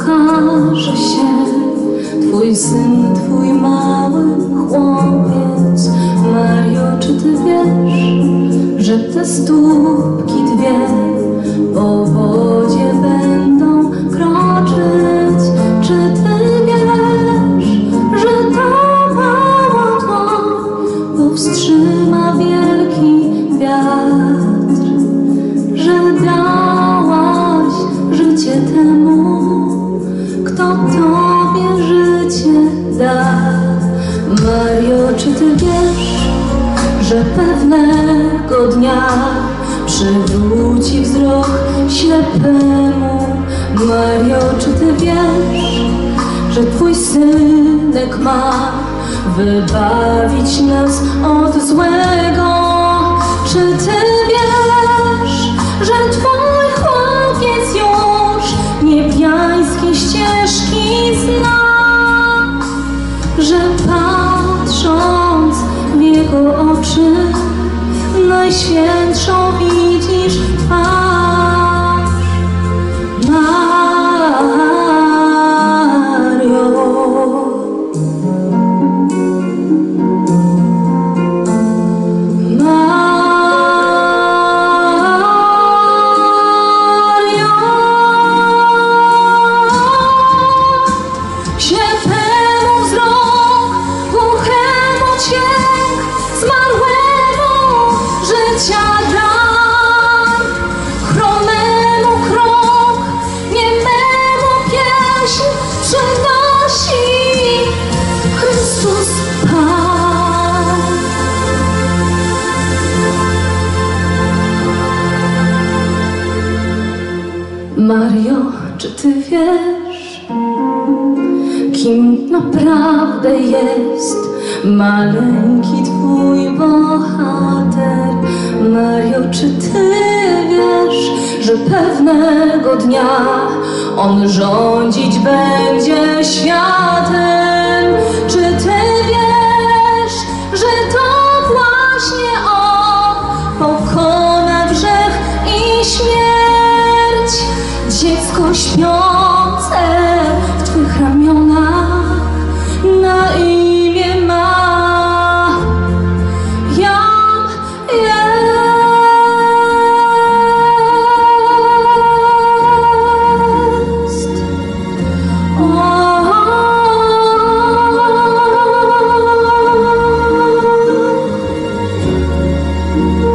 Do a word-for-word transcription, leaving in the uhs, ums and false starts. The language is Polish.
ukaże się Twój syn, Twój mały chłopiec. Mario, czy Ty wiesz, że te stópki dwie po wodzie będą kroczyć? Czy Ty wiesz, że ta mała dłoń powstrzyma wielki wiatr? Że dałaś życie temu, kto Tobie życie da. Mario, czy Ty wiesz, że pewnego dnia przywróci wzrok ślepemu? Mario, czy Ty wiesz, że Twój synek ma wybawić nas od złego? Czy Ty wiesz, że Twój chłopiec już niebiańskie ścieżki zna? Że patrząc w Jego oczy najświętszą widzisz twarz. Mario. Ślepemu wzrok, głuchemu dźwięk, zmarłemu życia dar, chromemu krok, niememu pieśń przynosi Chrystus Pan. Mario, czy Ty wiesz, kim naprawdę jest maleńki Twój bohater? Mario, czy Ty wiesz, że pewnego dnia On rządzić będzie światem? Czy Ty wiesz, że to właśnie On pokona grzech i śmierć? Dziecko śpiące w Twych ramionach na imię ma Jan jest. O, o, o.